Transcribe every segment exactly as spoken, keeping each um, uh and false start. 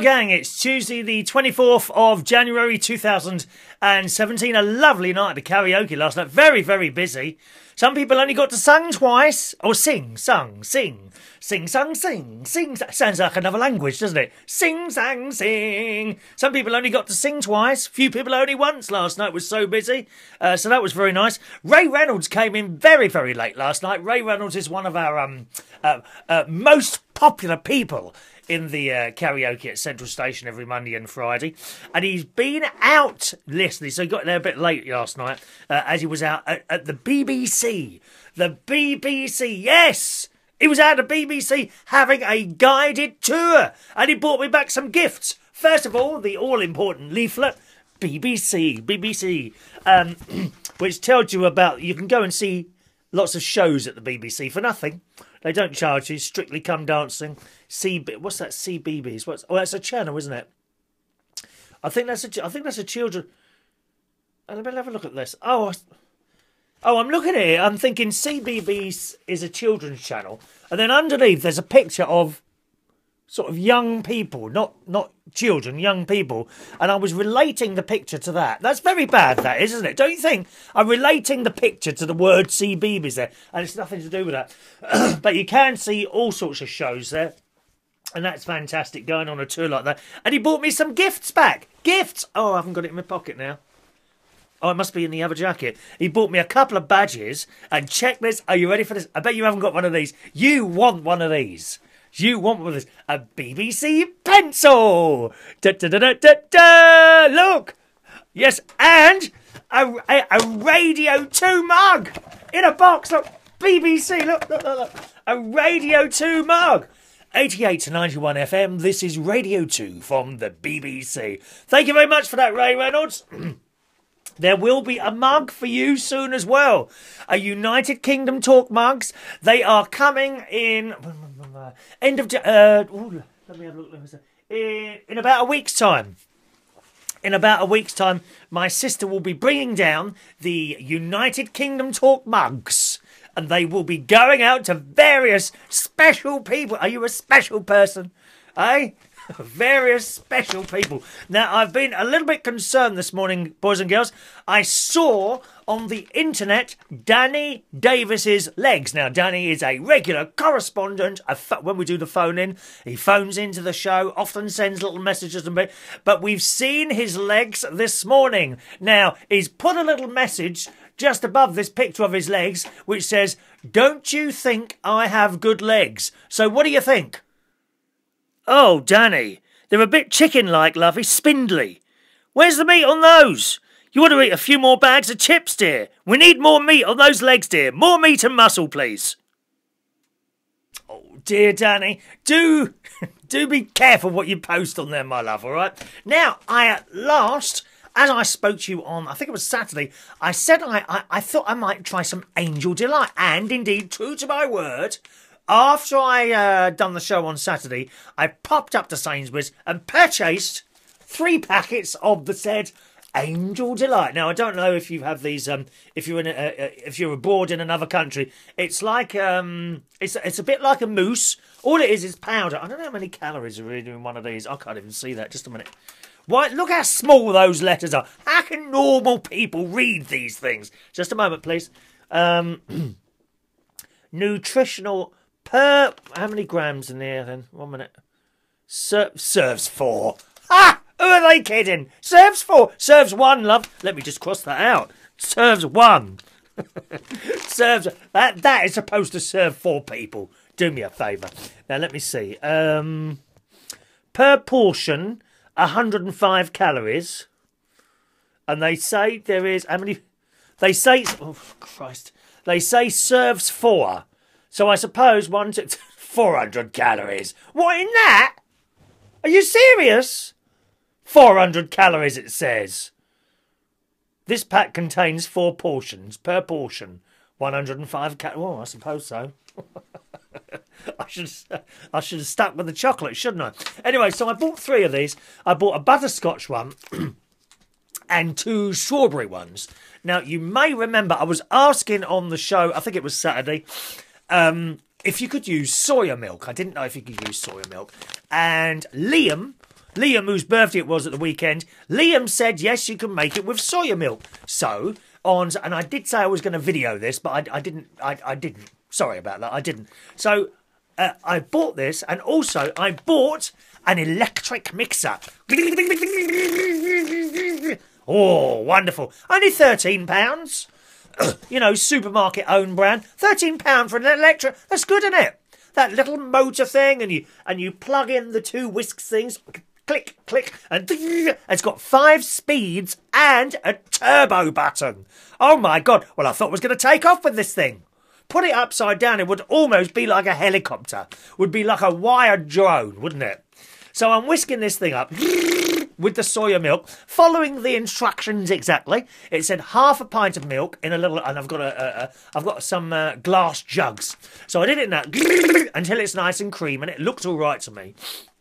gang, it's Tuesday the twenty-fourth of January two thousand seventeen. A lovely night at the karaoke last night. Very, very busy. Some people only got to sing twice. Or sing, sung, sing. Sing, sung, sing. Sing, sounds like another language, doesn't it? Sing, sang, sing. Some people only got to sing twice. Few people only once last night. Was so busy. Uh, so that was very nice. Ray Reynolds came in very, very late last night. Ray Reynolds is one of our um, uh, uh, most popular people in the uh, karaoke at Central Station every Monday and Friday. And he's been out listening, so he got there a bit late last night, uh, as he was out at, at the B B C. The B B C, yes! He was out at the B B C having a guided tour. And he brought me back some gifts. First of all, the all-important leaflet, B B C, B B C, um, which tells you about, you can go and see lots of shows at the B B C for nothing. They don't charge you. Strictly Come Dancing. C. What's that? C B B S. What's? Oh, that's a channel, isn't it? I think that's a. I think that's a children. Oh, let me have a look at this. Oh, I, oh, I'm looking at it. I'm thinking C B B S is a children's channel, and then underneath there's a picture of sort of young people, not not children, young people, and I was relating the picture to that. That's very bad, that is, isn't it? Don't you think? I'm relating the picture to the word C B B S there, and it's nothing to do with that. But you can see all sorts of shows there, and that's fantastic, going on a tour like that. And he bought me some gifts back. Gifts! Oh, I haven't got it in my pocket now. Oh, it must be in the other jacket. He bought me a couple of badges, and check this. Are you ready for this? I bet you haven't got one of these. You want one of these. You want one of this. A B B C pencil. Da, da, da, da, da, da. Look. Yes, and a, a, a Radio two mug in a box. Look, B B C. Look, look, look, look. A Radio two mug. eighty-eight to ninety-one F M. This is Radio two from the B B C. Thank you very much for that, Ray Reynolds. There will be a mug for you soon as well. A United Kingdom Talk mugs. They are coming in end of uh, ooh, let me have a look. In, in about a week's time. In about a week's time, my sister will be bringing down the United Kingdom Talk mugs, and they will be going out to various special people. Are you a special person? Eh? Various special people. Now, I've been a little bit concerned this morning, boys and girls. I saw on the internet Danny Davies's legs. Now, Danny is a regular correspondent. When we do the phone in, he phones into the show, often sends little messages and bit. But we've seen his legs this morning. Now, he's put a little message just above this picture of his legs, which says, "Don't you think I have good legs?" So, what do you think? Oh, Danny, they're a bit chicken-like, lovey, spindly. Where's the meat on those? You want to eat a few more bags of chips, dear? We need more meat on those legs, dear. More meat and muscle, please. Oh, dear Danny, do, do be careful what you post on there, my love, all right? Now, I at last, as I spoke to you on, I think it was Saturday, I said I, I, I thought I might try some Angel Delight. And indeed, true to my word, after I uh, done the show on Saturday, I popped up to Sainsbury's and purchased three packets of the said Angel Delight. Now, I don't know if you have these, um, if you're in, a, uh, if you're abroad in another country. It's like, um, it's it's a bit like a mousse. All it is is powder. I don't know how many calories are really in one of these. I can't even see that. Just a minute. Why? Look how small those letters are. How can normal people read these things? Just a moment, please. Um, nutritional. Per, how many grams in there then? One minute. Ser serves four. Ha! Who are they kidding? Serves four. Serves one, love. Let me just cross that out. Serves one. Serves, that, that is supposed to serve four people. Do me a favour. Now, let me see. Um, per portion, one hundred and five calories. And they say there is, how many? They say, oh, Christ. They say serves four. So I suppose one took four hundred calories. What, in that? Are you serious? four hundred calories, it says. This pack contains four portions. Per portion, one hundred and five calories. Oh, I suppose so. I should I should have stuck with the chocolate, shouldn't I? Anyway, so I bought three of these. I bought a butterscotch one and two strawberry ones. Now, you may remember I was asking on the show, I think it was Saturday, Um, if you could use soya milk. I didn't know if you could use soya milk. And Liam, Liam, whose birthday it was at the weekend, Liam said, yes, you can make it with soya milk. So, on, and I did say I was going to video this, but I, I didn't, I, I didn't. Sorry about that, I didn't. So, uh, I bought this, and also I bought an electric mixer. Oh, wonderful. Only thirteen pounds. You know, supermarket own brand. thirteen pounds for an electric. That's good, isn't it? That little motor thing, and you and you plug in the two whisks things. Click, click, and it's got five speeds and a turbo button. Oh my God. Well, I thought I was going to take off with this thing. Put it upside down, it would almost be like a helicopter. Would be like a wired drone, wouldn't it? So I'm whisking this thing up with the soya milk, following the instructions exactly. It said half a pint of milk in a little, and I've got a, a, a I've got some uh, glass jugs. So I did it in that until it's nice and cream, and it looked all right to me.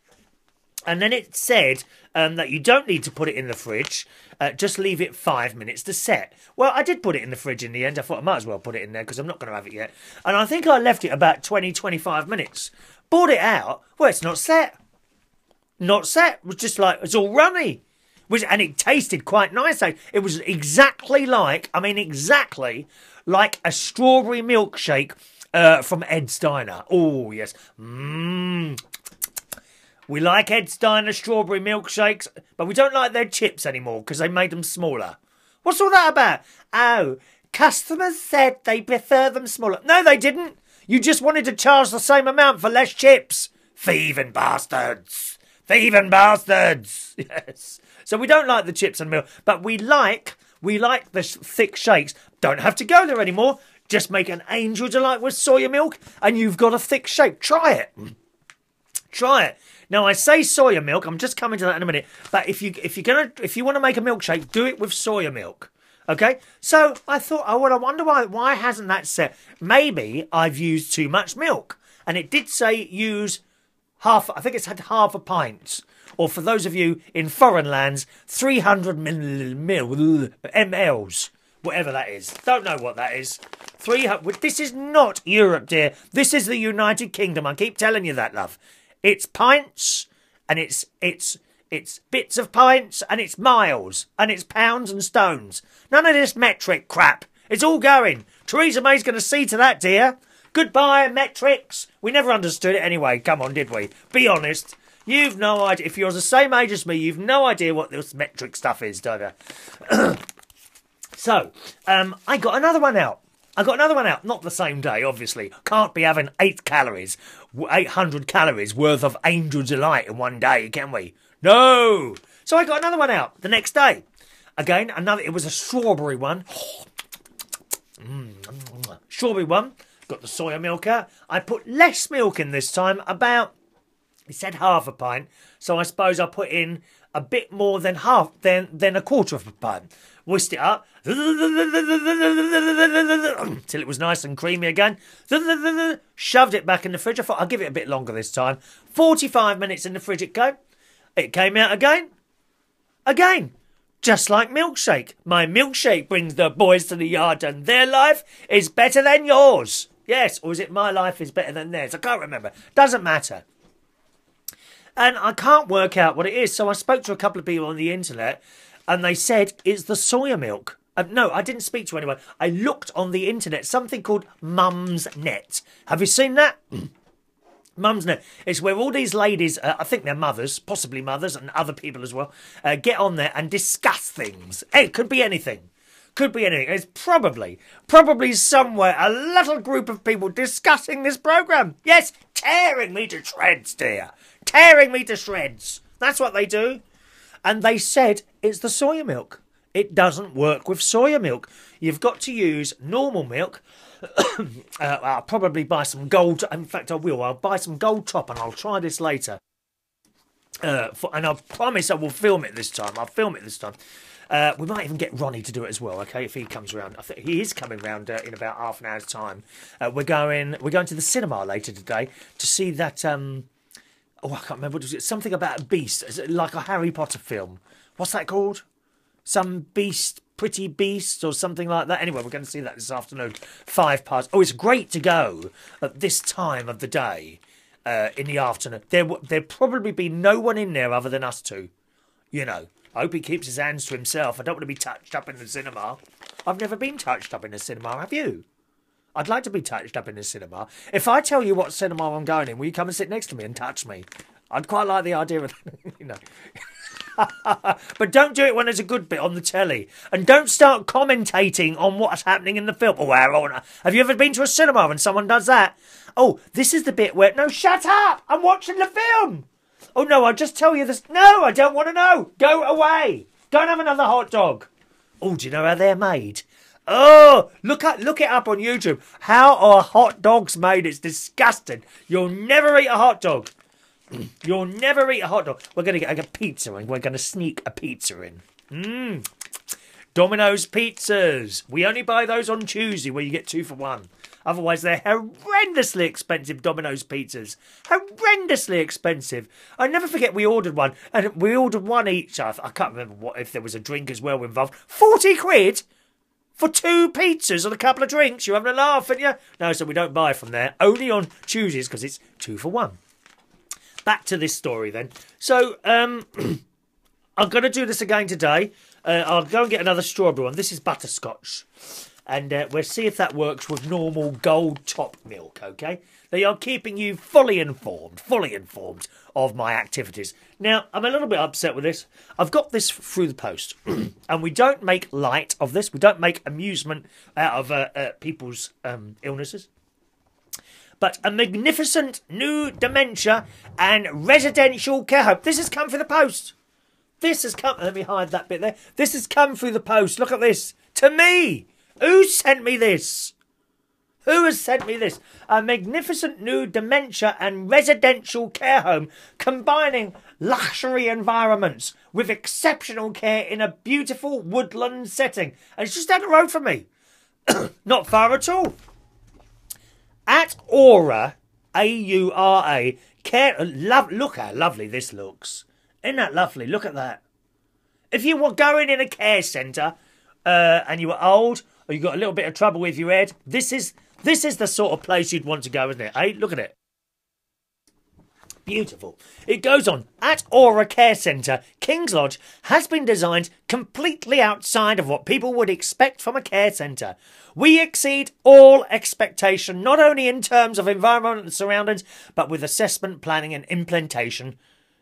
And then it said um, that you don't need to put it in the fridge. Uh, just leave it five minutes to set. Well, I did put it in the fridge in the end. I thought I might as well put it in there because I'm not going to have it yet. And I think I left it about twenty, twenty-five minutes. Brought it out. Well, it's not set. Not set. It was just like, it's all runny. Which, and it tasted quite nice. It was exactly like, I mean, exactly like a strawberry milkshake uh, from Ed's Diner. Oh, yes. Mmm. We like Ed's Diner strawberry milkshakes, but we don't like their chips anymore because they made them smaller. What's all that about? Oh, customers said they prefer them smaller. No, they didn't. You just wanted to charge the same amount for less chips. Thieving bastards. Thieving bastards. Yes. So we don't like the chips and milk, but we like, we like the thick shakes. Don't have to go there anymore. Just make an Angel Delight with soya milk and you've got a thick shake. Try it. Try it. Now I say soya milk. I'm just coming to that in a minute. But if you if you're gonna if you want to make a milkshake, do it with soya milk. Okay. So I thought, oh well, I wonder why why hasn't that set? Maybe I've used too much milk, and it did say use half. I think it's had half a pint, or for those of you in foreign lands, three hundred milliliters, whatever that is. Don't know what that is. Three hundred. This is not Europe, dear. This is the United Kingdom. I keep telling you that, love. It's pints, and it's it's it's bits of pints, and it's miles, and it's pounds and stones. None of this metric crap. It's all going. Theresa May's going to see to that, dear. Goodbye, metrics. We never understood it anyway. Come on, did we? Be honest. You've no idea. If you're the same age as me, you've no idea what this metric stuff is, don't you? So, um, I got another one out. I got another one out, not the same day, obviously. Can't be having eight calories, eight hundred calories worth of Angel Delight in one day, can we? No! So I got another one out the next day. Again, another, it was a strawberry one. Mm, strawberry one. Got the soya milk out. I put less milk in this time, about, it said half a pint, so I suppose I put in a bit more than half, than, than a quarter of a pint. Whisked it up till it was nice and creamy again. Shoved it back in the fridge. I thought I'll give it a bit longer this time. forty-five minutes in the fridge it came. It came out again. Again. Just like milkshake. My milkshake brings the boys to the yard and their life is better than yours. Yes, or is it my life is better than theirs? I can't remember. Doesn't matter. And I can't work out what it is. So I spoke to a couple of people on the internet and they said it's the soya milk. Uh, no, I didn't speak to anyone. I looked on the internet, something called Mum's Net. Have you seen that? Mum's Net. It's where all these ladies, uh, I think they're mothers, possibly mothers and other people as well, uh, get on there and discuss things. Hey, it could be anything. Could be anything. It's probably, probably somewhere a little group of people discussing this programme. Yes, tearing me to shreds, dear. Tearing me to shreds. That's what they do. And they said it's the soya milk. It doesn't work with soya milk. You've got to use normal milk. uh, I'll probably buy some gold. In fact, I will. I'll buy some gold top and I'll try this later. Uh, for, and I promise I will film it this time. I'll film it this time. Uh, we might even get Ronnie to do it as well, okay, if he comes around. I think he is coming round uh, in about half an hour's time. Uh, we're going we're going to the cinema later today to see that... Um, oh, I can't remember. What was it? Something about a beast. Is it like a Harry Potter film? What's that called? Some beast, pretty beast, or something like that. Anyway, we're going to see that this afternoon. Five past. Oh, it's great to go at this time of the day. uh, in the afternoon. There, there'd probably be no one in there other than us two. You know, I hope he keeps his hands to himself. I don't want to be touched up in the cinema. I've never been touched up in the cinema, have you? I'd like to be touched up in the cinema. If I tell you what cinema I'm going in, will you come and sit next to me and touch me? I'd quite like the idea of, you know. But don't do it when there's a good bit on the telly. And don't start commentating on what's happening in the film. Oh, well, have you ever been to a cinema and someone does that? Oh, this is the bit where... No, shut up! I'm watching the film! Oh, no, I'll just tell you this. No, I don't want to know. Go away. Don't have another hot dog. Oh, do you know how they're made? Oh, look at look it up on YouTube. How are hot dogs made? It's disgusting. You'll never eat a hot dog. You'll never eat a hot dog. We're going to get a pizza and we're going to sneak a pizza in. Mmm. Domino's pizzas. We only buy those on Tuesday where you get two for one. Otherwise, they're horrendously expensive, Domino's pizzas. Horrendously expensive. I never forget we ordered one. And we ordered one each. I, I can't remember what if there was a drink as well involved. forty quid? For two pizzas and a couple of drinks. You're having a laugh, aren't you? No, so we don't buy from there. Only on Tuesdays because it's two for one. Back to this story then. So, um, I'm going to do this again today. Uh, I'll go and get another strawberry one. This is butterscotch. And uh, we'll see if that works with normal gold top milk, okay? They are keeping you fully informed, fully informed of my activities. Now, I'm a little bit upset with this. I've got this through the post. And we don't make light of this. We don't make amusement out of uh, uh, people's um, illnesses. But a magnificent new dementia and residential care home. This has come through the post. This has come... Let me hide that bit there. This has come through the post. Look at this. To me. Who sent me this? Who has sent me this? A magnificent new dementia and residential care home combining luxury environments with exceptional care in a beautiful woodland setting. And it's just down the road from me. Not far at all. At Aura, A U R A, care, love, look how lovely this looks. Isn't that lovely? Look at that. If you were going in a care centre uh, and you were old or you got a little bit of trouble with your head, this is this is the sort of place you'd want to go, isn't it? Hey, look at it. Beautiful. It goes on. At Aura Care Centre, King's Lodge has been designed completely outside of what people would expect from a care centre. We exceed all expectation, not only in terms of environment and surroundings, but with assessment, planning and implementation.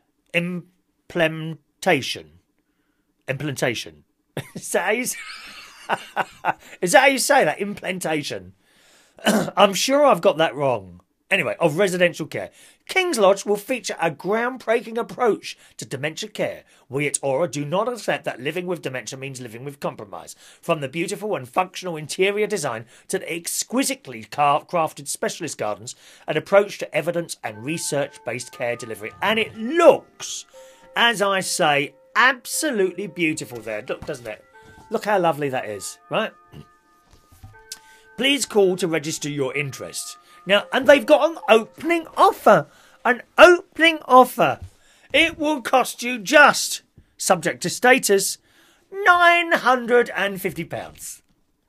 Implementation. Implementation. Is that how you, is that how you say that? Implementation. I'm sure I've got that wrong. Anyway, of residential care. King's Lodge will feature a groundbreaking approach to dementia care. We at Aura do not accept that living with dementia means living with compromise. From the beautiful and functional interior design to the exquisitely crafted specialist gardens, an approach to evidence and research-based care delivery. And it looks, as I say, absolutely beautiful there. Look, doesn't it? Look how lovely that is, right? Please call to register your interest. Now, and they've got an opening offer. An opening offer. It will cost you just, subject to status, nine hundred and fifty pounds.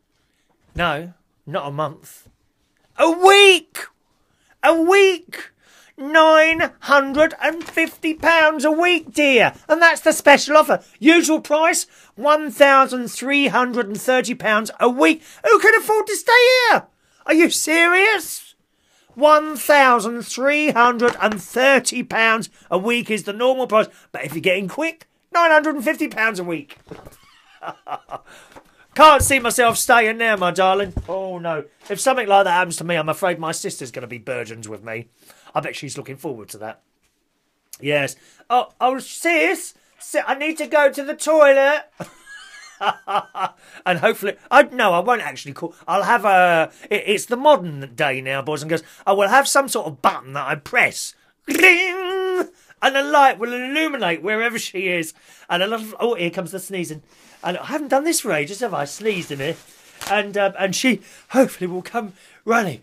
No, not a month. A week! A week! nine hundred and fifty pounds a week, dear. And that's the special offer. Usual price, one thousand three hundred and thirty pounds a week. Who can afford to stay here? Are you serious? one thousand three hundred and thirty pounds a week is the normal price. But if you're getting quick, nine hundred and fifty pounds a week. Can't see myself staying there, my darling. Oh, no. If something like that happens to me, I'm afraid my sister's going to be burdened with me. I bet she's looking forward to that. Yes. Oh, oh, sis, sis I need to go to the toilet. And hopefully, I no, I won't actually call. I'll have a. It, it's the modern day now, boys and girls. I will have some sort of button that I press, Ring! And a light will illuminate wherever she is. And a lot of oh, here comes the sneezing. And I haven't done this for ages, have I? Sneezed in here, and um, and she hopefully will come running.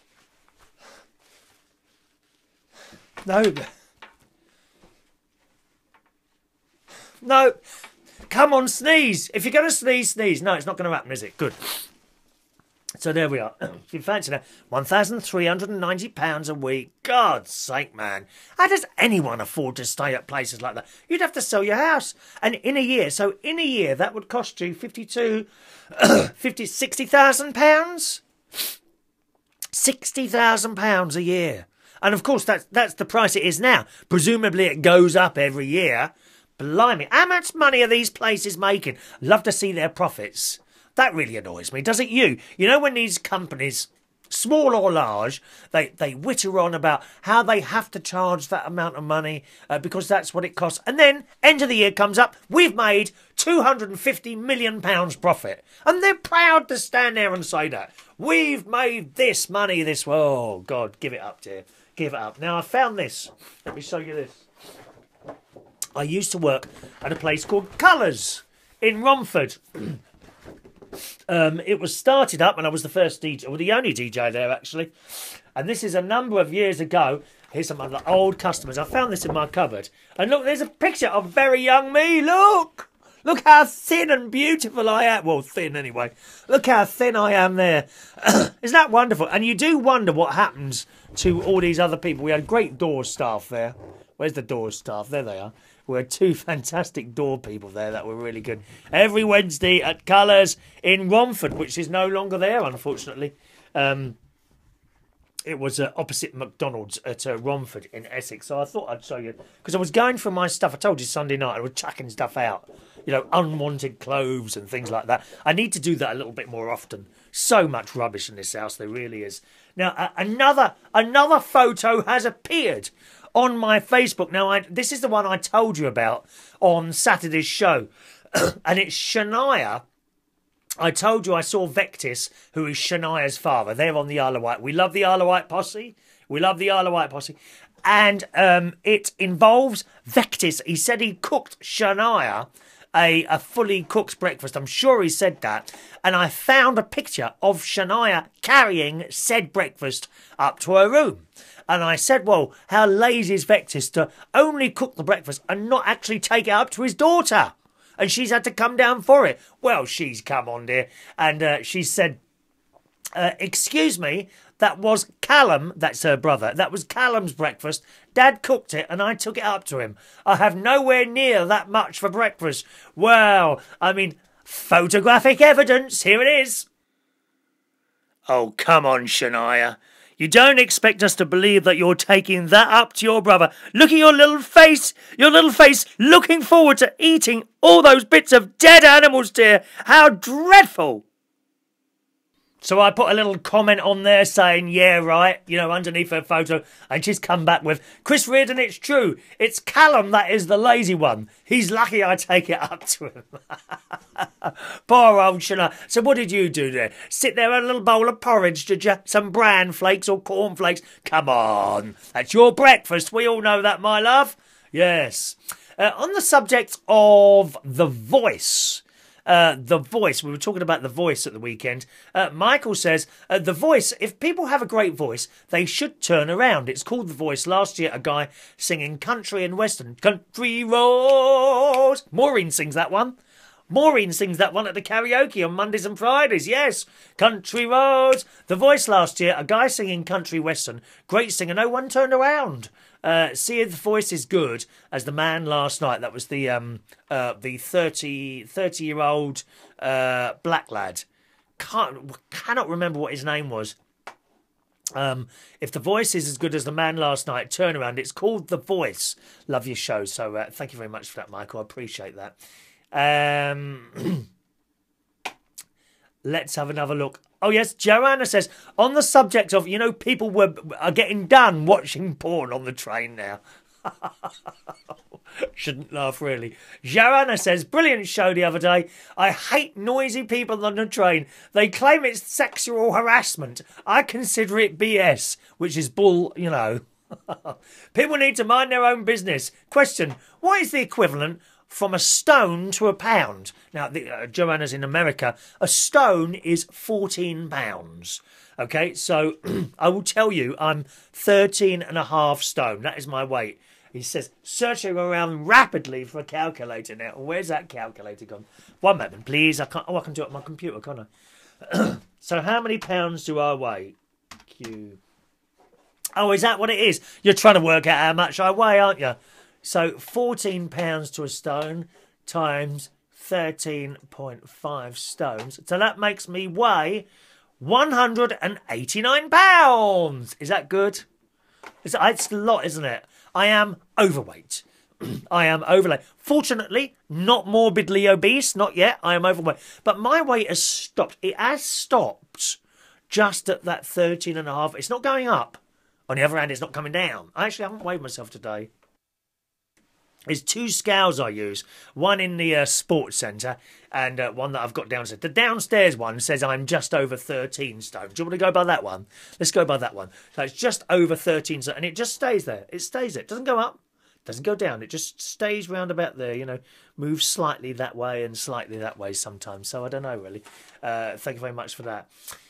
No, no. Come on, sneeze. If you're going to sneeze, sneeze. No, it's not going to happen, is it? Good. So there we are. If you fancy that, one thousand three hundred ninety pounds a week. God's sake, man. How does anyone afford to stay at places like that? You'd have to sell your house. And in a year, so in a year, that would cost you fifty-two, fifty, sixty thousand pounds? sixty thousand pounds a year. And of course, that's, that's the price it is now. Presumably it goes up every year. Blimey, how much money are these places making? Love to see their profits. That really annoys me, doesn't you? You know when these companies, small or large, they, they witter on about how they have to charge that amount of money uh, because that's what it costs. And then, end of the year comes up, we've made two hundred fifty million pounds profit. And they're proud to stand there and say that. We've made this money this... Oh, God, give it up, dear. Give it up. Now, I found this. Let me show you this. I used to work at a place called Colours in Romford. Um, it was started up when I was the first D J, or the only D J there actually. And this is a number of years ago. Here's some other old customers. I found this in my cupboard. And look, there's a picture of very young me. Look! Look how thin and beautiful I am. Well, thin anyway. Look how thin I am there. Isn't that wonderful? And you do wonder what happens to all these other people. We had great door staff there. Where's the door staff? There they are. We had two fantastic door people there that were really good. Every Wednesday at Colours in Romford, which is no longer there, unfortunately. Um, it was uh, opposite McDonald's at uh, Romford in Essex. So I thought I'd show you. Because I was going through my stuff. I told you Sunday night I was chucking stuff out. You know, unwanted clothes and things like that. I need to do that a little bit more often. So much rubbish in this house, there really is. Now, uh, another another photo has appeared on my Facebook. Now, I, this is the one I told you about on Saturday's show. And it's Shania. I told you I saw Vectis, who is Shania's father. They're on the Isle of Wight. We love the Isle of Wight posse. We love the Isle of Wight posse. And um, it involves Vectis. He said he cooked Shania a, a fully cooked breakfast. I'm sure he said that. And I found a picture of Shania carrying said breakfast up to her room. And I said, well, how lazy is Vectis to only cook the breakfast and not actually take it up to his daughter? And she's had to come down for it. Well, she's come on, dear. And uh, she said, uh, excuse me, that was Callum, that's her brother, that was Callum's breakfast. Dad cooked it and I took it up to him. I have nowhere near that much for breakfast. Well, I mean, photographic evidence, here it is. Oh, come on, Shania. You don't expect us to believe that you're taking that up to your brother. Look at your little face, your little face looking forward to eating all those bits of dead animals, dear. How dreadful. So I put a little comment on there saying, yeah, right, you know, underneath her photo. And she's come back with, Chris Reardon, it's true. It's Callum that is the lazy one. He's lucky I take it up to him. Poor old Shania. So what did you do there? Sit there with a little bowl of porridge, did you? Some bran flakes or cornflakes? Come on. That's your breakfast. We all know that, my love. Yes. Uh, on the subject of The Voice... Uh, the Voice. We were talking about The Voice at the weekend. Uh, Michael says, uh, The Voice, if people have a great voice, they should turn around. It's called The Voice. Last year, a guy singing country and western. Country roads. Maureen sings that one. Maureen sings that one at the karaoke on Mondays and Fridays. Yes. Country roads. The Voice last year, a guy singing country western. Great singer. No one turned around. Uh, see if The Voice is good as the man last night. That was the um uh the thirty, thirty year old uh black lad. Can't cannot remember what his name was. Um, if The Voice is as good as the man last night, turn around. It's called The Voice. Love your show. So uh, thank you very much for that, Michael. I appreciate that. Um, let's have another look. Oh, yes, Joanna says, on the subject of, you know, people were are getting done watching porn on the train now. Shouldn't laugh, really. Joanna says, brilliant show the other day. I hate noisy people on the train. They claim it's sexual harassment. I consider it B S, which is bull, you know. People need to mind their own business. Question, what is the equivalent from a stone to a pound? Now, the, uh, Joanna's in America. A stone is fourteen pounds. Okay, so I will tell you, I'm thirteen and a half stone. That is my weight. He says, searching around rapidly for a calculator now. Where's that calculator gone? One moment, please. I can't. Oh, I can do it on my computer, can't I? So how many pounds do I weigh? Q. Oh, is that what it is? You're trying to work out how much I weigh, aren't you? So fourteen pounds to a stone times thirteen point five stones. So that makes me weigh one hundred eighty-nine pounds. Is that good? It's, it's a lot, isn't it? I am overweight. I am overweight. Fortunately, not morbidly obese. Not yet. I am overweight. But my weight has stopped. It has stopped just at that thirteen and a half. It's not going up. On the other hand, it's not coming down. I actually haven't weighed myself today. There's two scales I use. One in the uh, sports centre and uh, one that I've got downstairs. The downstairs one says I'm just over thirteen stone. Do you want to go by that one? Let's go by that one. So it's just over thirteen stone. And it just stays there. It stays there. It doesn't go up. Doesn't go down. It just stays round about there, you know. Moves slightly that way and slightly that way sometimes. So I don't know, really. Uh, thank you very much for that.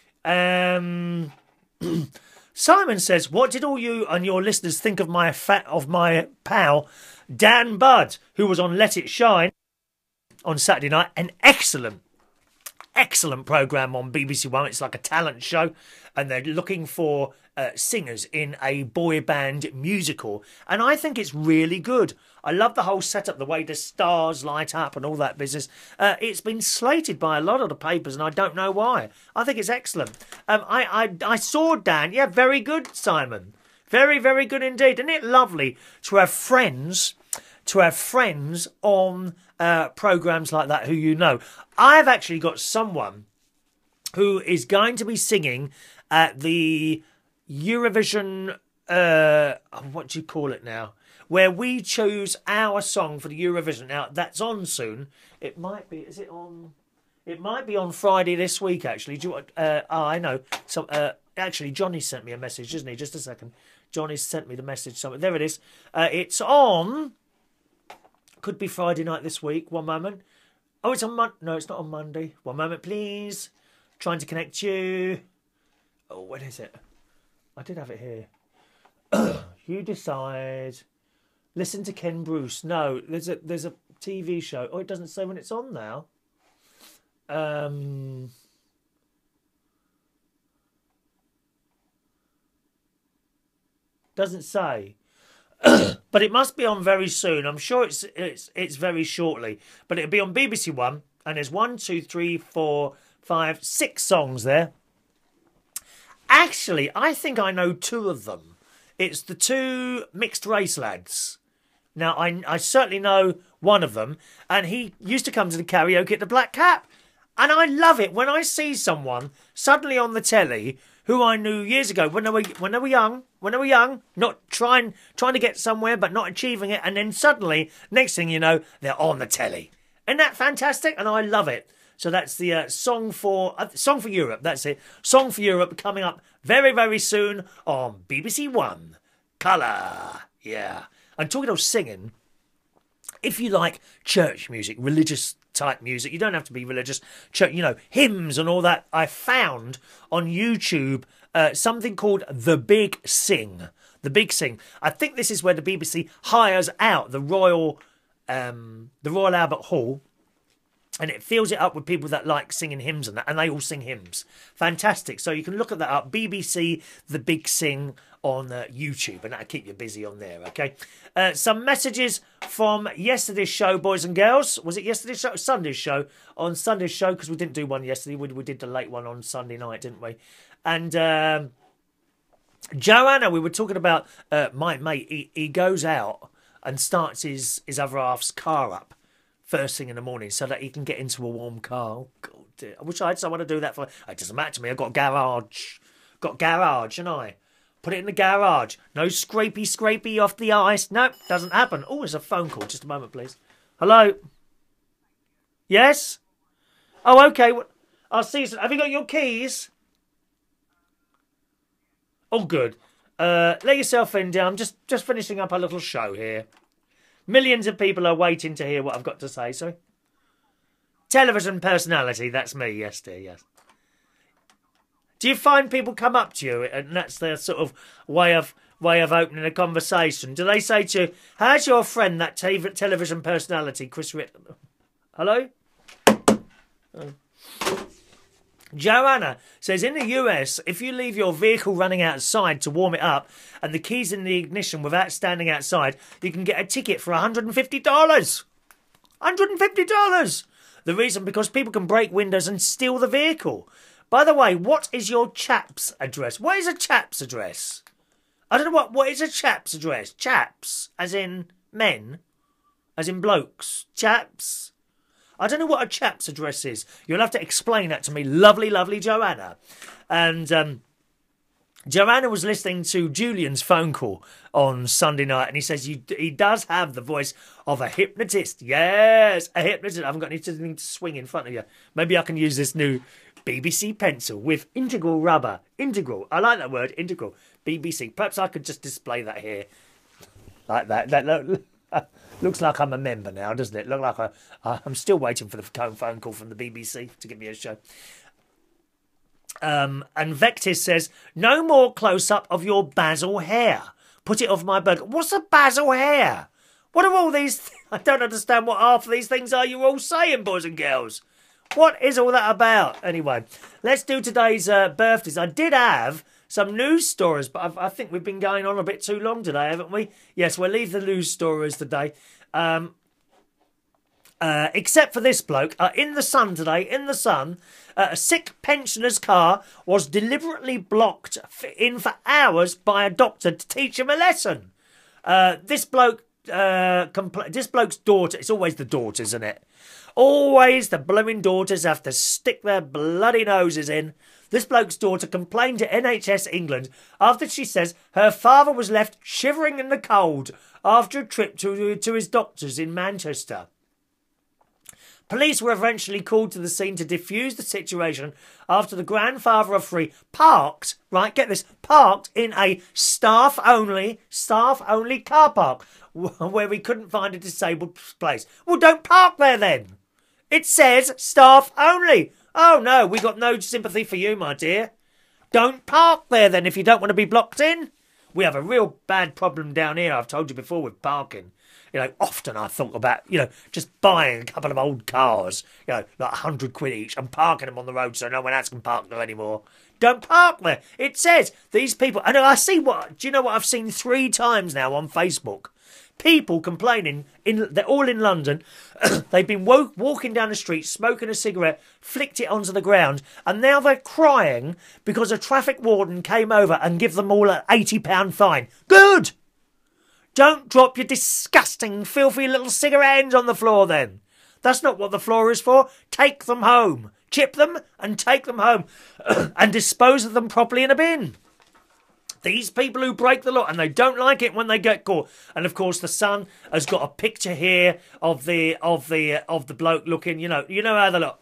Um... Simon says, what did all you and your listeners think of my fat of my pal Dan Budd, who was on Let It Shine on Saturday night? An excellent, excellent programme on B B C One. It's like a talent show, and they're looking for uh, singers in a boy band musical. And I think it's really good. I love the whole setup, the way the stars light up and all that business. Uh, it's been slated by a lot of the papers, and I don't know why. I think it's excellent. Um, I, I, I saw Dan. Yeah, very good, Simon. Very, very good indeed. Isn't it lovely to have friends, to have friends on uh, programmes like that who you know? I've actually got someone who is going to be singing at the Eurovision, uh, what do you call it now? Where we choose our song for the Eurovision. Now, that's on soon. It might be, is it on? It might be on Friday this week, actually. Do you want, uh, oh, I know. So, uh, actually, Johnny sent me a message, isn't he? Just a second. Johnny sent me the message. Somewhere. There it is. Uh, it's on, could be Friday night this week. One moment. Oh, it's on Monday. No, it's not on Monday. One moment, please. Trying to connect you. Oh, when is it? I did have it here. You decide. Listen to Ken Bruce. No, there's a there's a T V show. Oh, it doesn't say when it's on now. Um, doesn't say. But it must be on very soon. I'm sure it's it's it's very shortly. But it'll be on B B C One, and there's one, two, three, four, five, six songs there. Actually, I think I know two of them. It's the two mixed race lads. Now, I, I certainly know one of them, and he used to come to the karaoke at the Black Cap. And I love it when I see someone suddenly on the telly who I knew years ago when they were when they were young, when they were young, not trying trying to get somewhere but not achieving it, and then suddenly, next thing you know, they're on the telly. Isn't that fantastic? And I love it. So that's the uh, song for uh, song for Europe. That's it. Song for Europe coming up very very soon on B B C One. Colour, yeah. And talking of singing, if you like church music, religious type music, you don't have to be religious, church, you know, hymns and all that, I found on YouTube uh, something called The Big Sing. The Big Sing. I think this is where the B B C hires out the Royal, um, the Royal Albert Hall, and it fills it up with people that like singing hymns and that, and they all sing hymns. Fantastic. So you can look at that up, B B C The Big Sing on uh, YouTube, and that'll keep you busy on there, okay? Uh, some messages from yesterday's show, boys and girls. Was it yesterday's show? Sunday's show. On Sunday's show, because we didn't do one yesterday. We, we did the late one on Sunday night, didn't we? And um, Joanna, we were talking about uh, my mate. He, he goes out and starts his, his other half's car up first thing in the morning so that he can get into a warm car. Oh, God, dear. I wish I had someone to do that for. It doesn't matter to me. I've got a garage. Got garage, and I put it in the garage. No scrapey, scrapey off the ice. Nope, doesn't happen. Oh, there's a phone call. Just a moment, please. Hello? Yes? Oh, okay. I'll see you soon. Have you got your keys? Oh, good. Uh, let yourself in, dear. I'm just, just finishing up a little show here. Millions of people are waiting to hear what I've got to say, sorry. Television personality, that's me, yes, dear, yes. Do you find people come up to you and that's their sort of way of way of opening a conversation? Do they say to you, how's your friend, that te television personality, Chris Ritt? Hello? Oh. Joanna says, in the U S, if you leave your vehicle running outside to warm it up and the keys in the ignition without standing outside, you can get a ticket for one hundred fifty dollars. one hundred fifty dollars! The reason, because people can break windows and steal the vehicle. By the way, what is your chaps address? What is a chaps address? I don't know what, what is a chaps address? Chaps, as in men, as in blokes. Chaps? I don't know what a chap's address is. You'll have to explain that to me, lovely, lovely Joanna. And um, Joanna was listening to Julian's phone call on Sunday night, and he says you, he does have the voice of a hypnotist. Yes, a hypnotist. I haven't got anything to swing in front of you. Maybe I can use this new B B C pencil with integral rubber. Integral. I like that word, integral. B B C. Perhaps I could just display that here. Like that. That look. Looks like I'm a member now, doesn't it? Look like I, I'm still waiting for the phone call from the B B C to give me a show. Um, and Vectis says, no more close-up of your basil hair. Put it off my burger. What's a basil hair? What are all these... Th I don't understand what half of these things are you're all saying, boys and girls. What is all that about? Anyway, let's do today's uh, birthdays. I did have some news stories, but I've, I think we've been going on a bit too long today, haven't we? Yes, we'll leave the news stories today. Um, uh, except for this bloke. Uh, in the sun today, in the sun, uh, a sick pensioner's car was deliberately blocked in for hours by a doctor to teach him a lesson. Uh, this bloke, uh, this bloke's daughter, it's always the daughters, isn't it? Always the blooming daughters have to stick their bloody noses in. This bloke's daughter complained to N H S England after she says her father was left shivering in the cold after a trip to, to his doctors in Manchester. Police were eventually called to the scene to defuse the situation after the grandfather of three parked, right, get this, parked in a staff-only, staff-only car park where we couldn't find a disabled place. Well, don't park there then. It says staff only. Oh, no, we got no sympathy for you, my dear. Don't park there, then, if you don't want to be blocked in. We have a real bad problem down here, I've told you before, with parking. You know, often I thought about, you know, just buying a couple of old cars, you know, like a hundred quid each, and parking them on the road so no one else can park there anymore. Don't park there. It says these people, and I see what, do you know what I've seen three times now on Facebook? People complaining, in they're all in London, they've been wo walking down the street, smoking a cigarette, flicked it onto the ground, and now they're crying because a traffic warden came over and give them all an eighty pound fine. Good! Don't drop your disgusting, filthy little cigarette ends on the floor then. That's not what the floor is for. Take them home. Chip them and take them home and dispose of them properly in a bin. These people who break the law, and they don't like it when they get caught. And of course, the Sun has got a picture here of the of the of the bloke looking. You know, you know how they look,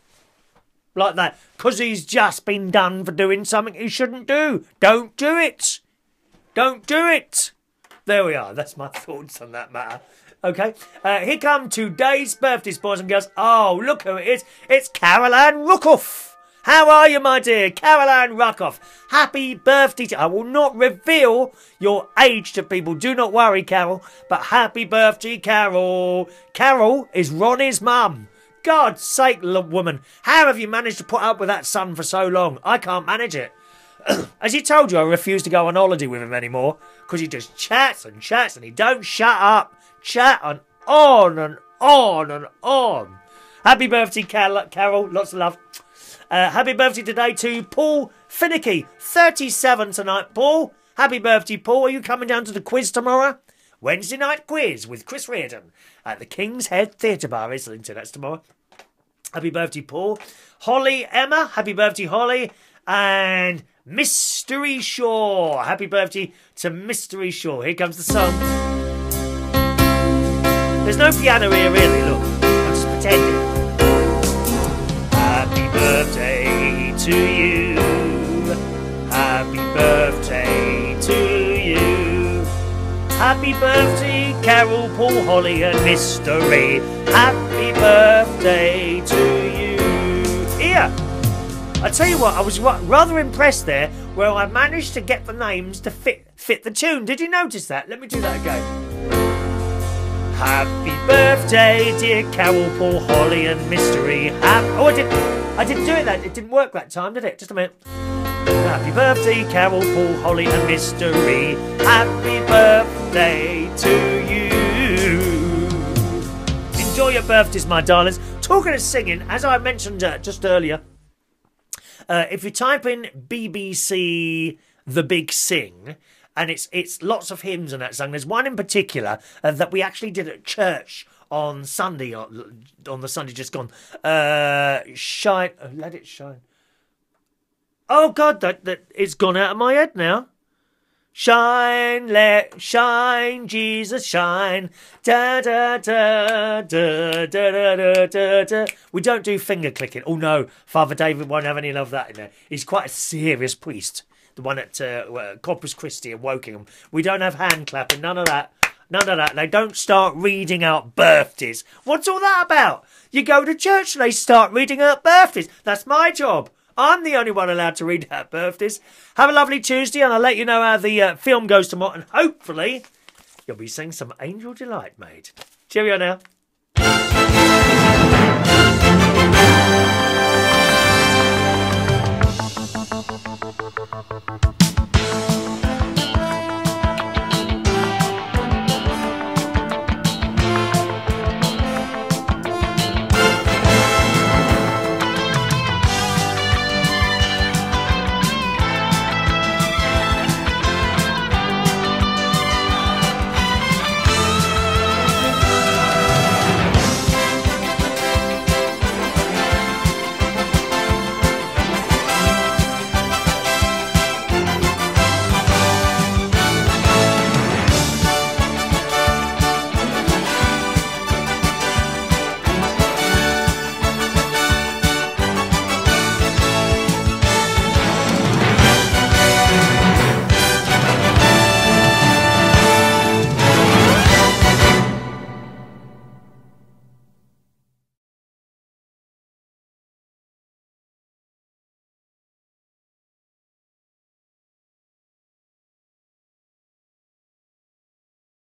like that, because he's just been done for doing something he shouldn't do. Don't do it. Don't do it. There we are. That's my thoughts on that matter. Okay, uh, here come today's birthdays, boys and girls. Oh, look who it is. It's Carol Ann Ruckoff. How are you, my dear? Carol Ann Ruckoff. Happy birthday to... I will not reveal your age to people. Do not worry, Carol. But happy birthday, Carol. Carol is Ronnie's mum. God's sake, woman. How have you managed to put up with that son for so long? I can't manage it. As he told you, I refuse to go on holiday with him anymore. Because he just chats and chats and he don't shut up. Chat and on and on and on. Happy birthday, Carol. Carol. Lots of love. Uh, happy birthday today to Paul Finnecy, thirty-seven tonight, Paul. Happy birthday, Paul. Are you coming down to the quiz tomorrow? Wednesday night quiz with Chris Reardon at the King's Head Theatre Bar, Islington. That's tomorrow. Happy birthday, Paul. Holly, Emma. Happy birthday, Holly. And Mystery Shaw. Happy birthday to Mystery Shaw. Here comes the song. There's no piano here, really, look. I'm just pretending. Happy birthday to you. Happy birthday to you. Happy birthday, Carol, Paul, Holly and Mystery. Happy birthday to you. Here, I tell you what, I was rather impressed there where I managed to get the names to fit fit the tune. Did you notice that? Let me do that again. Happy birthday, dear Carol, Paul, Holly and Mystery. Happy... Oh, I did... I didn't do it that. It didn't work that time, did it? Just a minute. Happy birthday, Carol, Paul, Holly and Mystery. Happy birthday to you. Enjoy your birthdays, my darlings. Talking of singing, as I mentioned uh, just earlier, uh, if you type in B B C The Big Sing, and it's it's lots of hymns and that song. There's one in particular uh, that we actually did at church on Sunday, on, on the Sunday just gone. Uh, shine, oh, let it shine. Oh God, that that it's gone out of my head now. Shine, let shine, Jesus shine. Da da da da da da da da da. We don't do finger clicking. Oh no, Father David won't have any of that in there. He's quite a serious priest. The one at uh, Corpus Christi and Wokingham. We don't have hand clapping, none of that. None of that. They don't start reading out birthdays. What's all that about? You go to church and they start reading out birthdays. That's my job. I'm the only one allowed to read out birthdays. Have a lovely Tuesday and I'll let you know how the uh, film goes tomorrow. And hopefully you'll be seeing some Angel Delight made. Cheerio now.